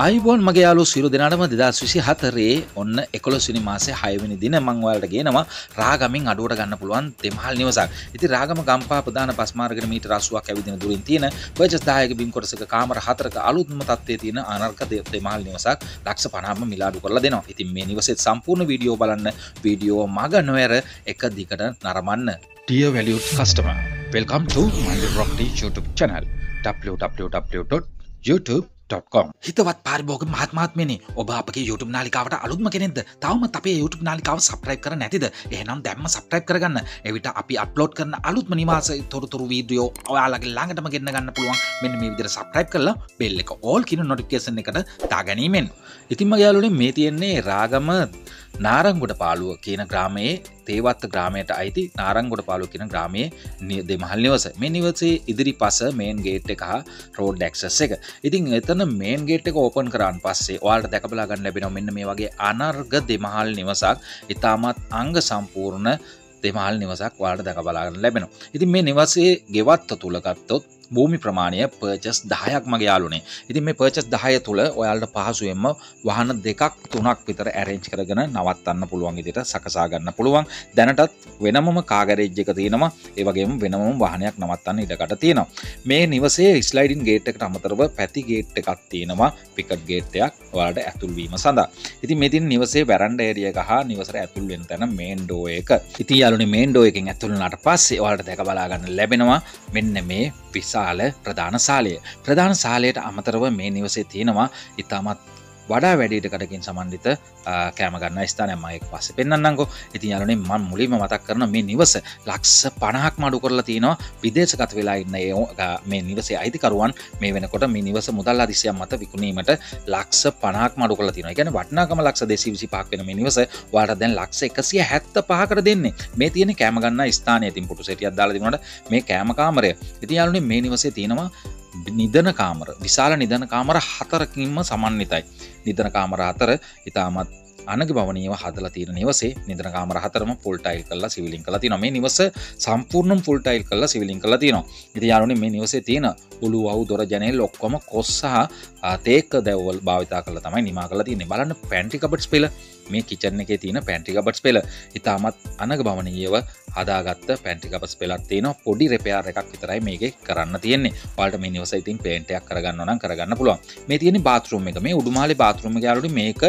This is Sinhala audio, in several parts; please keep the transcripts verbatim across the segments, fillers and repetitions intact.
අයිබෝන් මගේ යාළුවෝ සියලු දෙනාටම දෙදාස් විසිහතරේ ඔන්න එකොළොස් වෙනි මාසේ හය වෙනි දින මම ඔයාලට ගේනවා රාගමින් අඩුවට ගන්න පුළුවන් දෙමහල් නිවසක්. ඉතින් රාගම ගම්පහ ප්‍රධාන බස් මාර්ගයේ මීටර අසූවක් ඇවිදින දුරින් තියෙන පර්චස් දහයක බිම් කොටසක කාමර හතරක අලුත්ම තත්ත්වයේ තියෙන අනර්ක දෙමහල් නිවසක් ලක්ෂ පනහක්ම මිලාඩු කරලා දෙනවා. ඉතින් මේ නිවසේ සම්පූර්ණ වීඩියෝ බලන්න වීඩියෝ මග නොඇර එක දිගට නරඹන්න. Dear valued customer, welcome to Manjula YouTube channel w w w dot youtube dot com. හිතවත් පාරිභෝගික මහත්මයාත්මයනි, ඔබ අපගේ YouTube නාලිකාවට අලුත්ම කෙනෙක්ද? තවමත් අපේ YouTube නාලිකාව subscribe කර නැතිද? එහෙනම් දැන්ම subscribe කරගන්න. එවිට අපි upload කරන අලුත්ම නිවාස තොරතුරු වීඩියෝ ඔයාලගේ ළඟටම ගෙන්න ගන්න පුළුවන්. මෙන්න මේ විදිහට subscribe කරලා bell එක all කියන notification එකට දාගැනීමෙන්. ඉතින් මගේ යාළුවනේ මේ තියෙන්නේ රාගම නාරංගොඩ පාලුව කියන ග්‍රාමයේ තේවත්ත ග්‍රාමයට අයිති නාරංගොඩ පාලුව කියන ග්‍රාමයේ දෙමහල් නිවස. මේ නිවසේ ඉදිරිපස මේන් ගේට් එක හා රෝඩ් ඇක්සස් එක. ඉතින් එතන මේන් ගේට් එක ඕපන් කරාන් පස්සේ ඔයාලට දැක බලා ගන්න ලැබෙනවා මෙන්න මේ වගේ අනර්ග දෙමහල් නිවසක්. ඉතාමත් අංග සම්පූර්ණ දෙමහල් නිවසක් ඔයාලට දැක බලා ගන්න ලැබෙනවා. ඉතින් මේ නිවසේ ගෙවත්ත තුල ගත්තොත් භූමි ප්‍රමාණය පර්චස් දහයක් මගේ යාළුවනේ. ඉතින් මේ පර්චස් දහය තුල ඔයාලට පහසුවෙන්ම වාහන දෙකක් තුනක් විතර ඇරේන්ජ් කරගෙන නවත්තන්න පුළුවන් විදිහට සකසා ගන්න පුළුවන්. දැනටත් වෙනමම කාර් ගෑරේජ් එක තියෙනවා. ඒ වගේම වෙනමම වාහනයක් නවත්තන්න ඉඩකඩ තියෙනවා. මේ නිවසේ ස්ලයිඩින් ගේට් එකට අමතරව පැති ගේට් එකක් තියෙනවා. පිකට් ගේට් එකක් ඔයාලට ඇතුල් වීම සඳහා. ඉතින් මේ තියෙන නිවසේ වැරන්ඩා ඒරියා එක හා නිවසට ඇතුල් වෙන තැන මේන් ඩෝ එක. ඉතින් යාළුවනේ මේන් ඩෝ එකෙන් ඇතුල් වුණාට පස්සේ ඔයාලට දැක බලා ගන්න ලැබෙනවා මෙන්න මේ විශාල ප්‍රධාන ශාලය. ප්‍රධාන ශාලයට අමතරව මේ නිවසේ තියෙනවා ඉතාමත් වඩා වැඩි ඉඩකඩකින් සමන්විත කෑම ගන්න ස්ථානයක්. මම ඒක පස්සේ පෙන්නන්නම්කෝ. ඉතින් යාළුවනේ මම මුලින්ම මතක් කරන මේ නිවස ලක්ෂ පනහක්ම අඩු කරලා තිනවා. විදේශගත වෙලා ඉන්න මේ නිවසේ අයිතිකරුවන් මේ වෙනකොට මේ නිවස මුදල් අධිශයක් මත විකුණීමට ලක්ෂ පනහක්ම අඩු කරලා තිනවා. ඒ කියන්නේ වටිනාකම ලක්ෂ දෙසිය විසිපහක් වෙන මේ නිවස ඔයාලට දැන් ලක්ෂ එකසිය හැත්තෑපහකට දෙන්නේ. මේ තියෙන කෑම ගන්න ස්ථානය. ඉතින් පුටු සෙටියක් දාලා තිබුණාට මේ කෑම කාමරය. ඉතින් යාළුවනේ මේ නිවසේ තියෙනවා නිදන කාමර. විශාල නිදන කාමර හතරකින්ම සමන්විතයි. නිදන කාමර හතර ඉතාමත් අනගභවනීයව හදලා තියෙන නිවසේ නිදන කාමර හතරම ෆුල් ටයිල් කරලා සිවිලින් කරලා තියෙනවා. මේ නිවස සම්පූර්ණයෙන් ෆුල් ටයිල් කරලා සිවිලින් කරලා තියෙනවා. ඉතින් යාළුවනේ මේ නිවසේ තියෙන උළු වහු දොර ජනෙල් ඔක්කොම කොස් සහ තේක දැවවල් භාවිතා කරලා තමයි නිමා කරලා තියෙන්නේ. බලන්න පැන්ට්‍රි කබඩ්ස් පෙළ. මේ කිචන් එකේ තියෙන පැන්ට්‍රි කබඩ්ස් පෙළ ඉතාමත් අනගභවනීයව හදාගත්ත පැන්ට්‍රි කබඩ්ස් පෙළක් තියෙනවා. පොඩි රිපෙයාර් එකක් විතරයි මේකේ කරන්න තියෙන්නේ. ඔයාලට මේ නිවස ඉතින් පේන්ට් එකක් කරගන්න නම් කරගන්න පුළුවන්. මේ තියෙන්නේ බාත්රූම් එක. මේ උඩුමාලේ බාත්රූම් එක යාළුවනේ මේක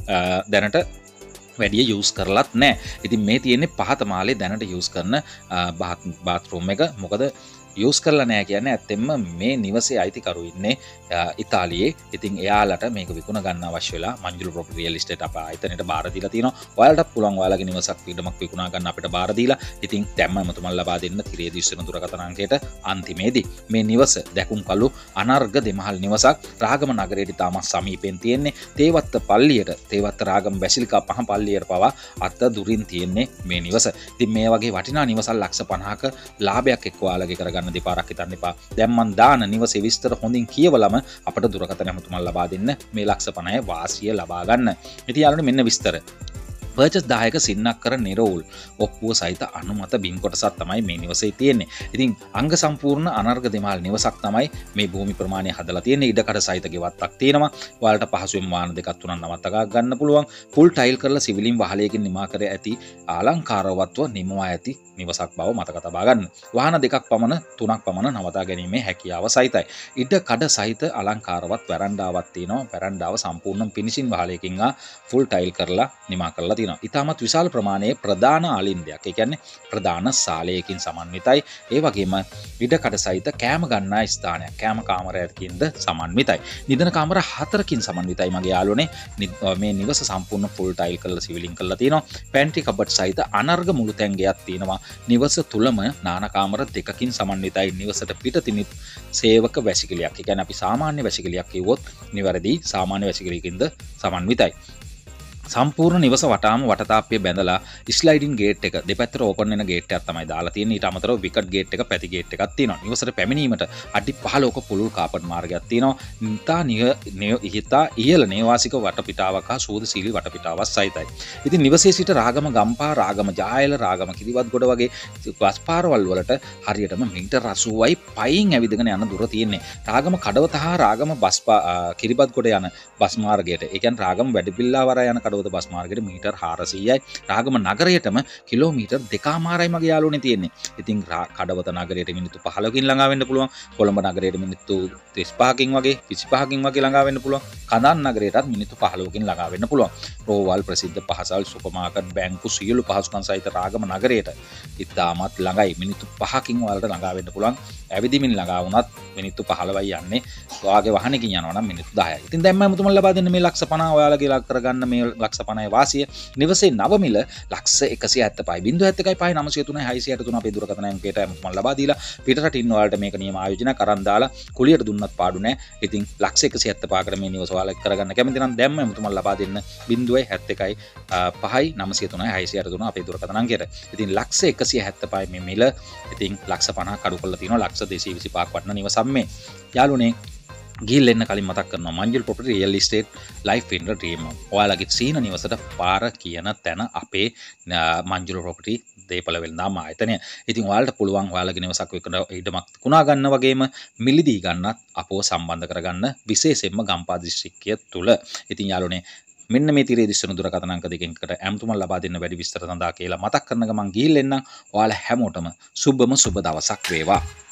දැනට වැඩිය යූස් කරලත් නෑ. ඉතින් මේ තියෙන්නේ පහත මාලේ දැනට යූස් කරන බාත්රූම් එක. මොකද යූස් කරලා නෑ කියන්නේ ඇත්තෙන්ම මේ නිවසේ අයිතිකරු ඉන්නේ ඉතාලියේ. ඉතින් එයාලට මේක විකුණ ගන්න අවශ්‍ය වෙලා මංජුල ප්‍රොපර්ටි රියල් එස්ටේට් අප ආයතනයට බාර දීලා තිනවා. ඔයාලටත් පුළුවන් ඔයාලගේ නිවසක් ඊටමක් විකුණා ගන්න අපිට බාර දීලා. ඉතින් දැම්මම තුමන් ලබා දෙන්න තිරේ දිස්සන දුරකථන අංකයට අන්තිමේදී. මේ නිවස දැකුම් කළු අනර්ග දෙමහල් නිවසක් රාගම නගරයට තාමත් සමීපෙන් තියෙන්නේ. තේවත්ත පල්ලියට තේවත්ත රාගම බැසිලිකා පහ පල්ලියට පවා අත දුරින් තියෙන්නේ මේ නිවස. ඉතින් මේ වගේ වටිනා නිවසක් ලක්ෂ පනහක ලාභයක් එක්ක ඔයාලගේ කරගන්න දෙපාරක් හිතන්න එපා. දැන් මන් දාන නිවසේ විස්තර හොඳින් කියවලම අපට දුරකථන හැමතුමන් ලබා දෙන්න මේ ලක්ෂ පනහේ වාසිය ලබා ගන්න. ඉතින් යාළුවනේ මෙන්න විස්තර. පර්චස් දහයක සින්නක් කර නිරවුල් ඔප්පුව සහිත අනුමත බිම් කොටසක් තමයි මේ නිවසේ තියෙන්නේ. ඉතින් අංග සම්පූර්ණ අනර්ග දෙමහල් නිවසක් තමයි මේ භූමි ප්‍රමාණය හදලා තියෙන්නේ. ඉඩකඩ සහිත ගෙවත්තක් තියෙනවා. ඔයාලට පහසුවෙන් වාහන දෙකක් තුනක් නවත්තා ගන්න පුළුවන්. ෆුල් ටයිල් කරලා සිවිලින් වහලයකින් නිමා කර ඇති අලංකාරවත්ව නිමවා ඇති නිවසක් බව මතක තබා ගන්න. වාහන දෙකක් පමණ තුනක් පමණ නවතා ගැනීමේ හැකියාව සහිතයි. ඉඩකඩ සහිත අලංකාරවත් වැරන්ඩාවක් තියෙනවා. වැරන්ඩාව සම්පූර්ණ ෆිනිෂින් වහලයකින් ආ ෆුල් ටයිල් කරලා නිමා කරලා තියෙනවා. ඉතාමත් විශාල ප්‍රමාණයේ ප්‍රධාන ආලින්දයක්. ඒ කියන්නේ ප්‍රධාන ශාලයකින් සමන්විතයි. ඒ වගේම ඉඩකඩ සහිත කෑම ගන්නා ස්ථානයක්. කෑම කාමරයකින්ද සමන්විතයි. නිදන කාමර හතරකින් සමන්විතයි මගේ යාළුවනේ. මේ නිවස සම්පූර්ණ ෆුල් ටයිල් කරලා සිවිලින් කරලා තියෙනවා. පැන්ට්‍රි කබඩ් සහිත අනර්ග මුළුතැන් ගෙයක් තියෙනවා. නිවස තුලම නාන කාමර දෙකකින් සමන්විතයි. නිවසට පිටතින් සේවක වැසිකිළියක්. ඒ කියන්නේ අපි සාමාන්‍ය වැසිකිළියක් කිව්වොත් නිවැරදි සාමාන්‍ය වැසිකිළියකින්ද සමන්විතයි. සම්පූර්ණ නිවස වටාම වටතාප්පිය බැඳලා ස්ලයිඩින් ගේට් එක දෙපැත්තට ඕපන් වෙන ගේට් එකක් තමයි දාලා තියෙන්නේ. ඊට අමතරව විකට් ගේට් එක පැති ගේට් එකක් තියෙනවා. නිවසට පැමිණීමට අඩි පහළොවක පුළුල් කාපට් මාර්ගයක් තියෙනවා. ඉතා ඉතා ඉහළ නේවාසික වටපිටාවක් හා සූදශීලී වටපිටාවක් සහිතයි. ඉතින් නිවසේ සිට රාගම ගම්පා, රාගම ජායල, රාගම කිරිබත්ගොඩ වගේ බස් පාරවල් වලට හරියටම මීටර් අසූවයි පයින් ඇවිදගෙන යන දුර තියෙන්නේ. රාගම කඩවත හා රාගම බස් කිරිබත්ගොඩ යන බස් මාර්ගයට. ඒ කියන්නේ රාගම වැඩිපිල්ලාවර යන කඩවත බස් මාර්ගයට මීටර් හාරසීයයි. රාගම නගරයටම කිලෝමීටර් දෙකමාරයි මගේ යාළුවනේ තියෙන්නේ. ඉතින් කඩවත නගරයට මිනිත්තු පහළොවකින් ළඟා වෙන්න පුළුවන්. කොළඹ නගරයට මිනිත්තු තිස් පහකින් වගේ විසි පහකින් වගේ ළඟා වෙන්න පුළුවන්. කඳන් නගරයටත් මිනිත්තු පහළොවකින් ළඟා වෙන්න පුළුවන්. රෝවල් ප්‍රසිද්ධ පහසල් සුපර් මාකට් බැංකු සියලු පහසුකම් සහිත රාගම නගරයට ඉතාමත් ළඟයි. මිනිත්තු පහකින් වලට ළඟා වෙන්න පුළුවන්. ඇවිදිමින් ළඟා වුණත් මිනිත්තු පහළොවයි යන්නේ. ඔයාගේ වාහනකින් යනවා නම් මිනිත්තු දහයයි. ඉතින් දැන් මම තුමන් ලබා දෙන්න මේ ලක්ෂ පනහ ඔයාලගේ ලක් කරගන්න මේ ලක්ෂ පනහේ වාසිය. නිවසේ නව මිල ලක්ෂ එකසිය හැත්තෑපයි බිංදුව හැත්තෑකයි පහයි නවසිය තුනයි හයසිය අට තුන අපේ දුරකථන අංකයට මම ලබා දීලා පිටරටින් ඔයාලට මේක නියම ආයෝජනයක් අරන් දාලා කුලියට දුන්නත් පාඩු නැහැ. ඉතින් ලක්ෂ එකසිය හැත්තෑපහකට මේ නිවස ඔයාලා කරගන්න කැමති නම් දැන් මම තුමන් ලබා දෙන්න බිංදුව හැත්තෑකයි පහයි නවසිය තුනයි හයසිය අට තුන අපේ දුරකථන අංකයට. ඉතින් ලක්ෂ එකසිය හැත්තෑපයි මේ මිල. ඉතින් ලක්ෂ පනහක් අඩු කරලා තියෙනවා. ලක්ෂ දෙසිය විසිපහක් වටන නිවසක් මේ. යාළුවනේ ගිහිල්ලා එන්න කලින් මතක් කරනවා Manjul property real estate life in dream. ඔයාලගේ සීන නිවසට පාර කියන තැන අපේ මංජුල් ප්‍රොපර්ටි දේපල වෙළඳාම් ආයතනය. ඉතින් ඔයාලට පුළුවන් ඔයාලගේ නිවසක් විකුණ ඉඩමක් විකුණා ගන්න වගේම මිලදී ගන්නත් අපව සම්බන්ධ කරගන්න විශේෂයෙන්ම ගම්පා දිස්ත්‍රික්කය තුල. ඉතින් යාළුවනේ මෙන්න මේ තිරේ දිස්සන දුරකථන අංක දෙකෙන් එකට ඇමතුමන් ලබා දෙන්න වැඩි විස්තර සඳහා කියලා මතක් කරන ගමන් ගිහිල්ලා එන්න. ඔයාලා හැමෝටම සුබම සුබ දවසක් වේවා.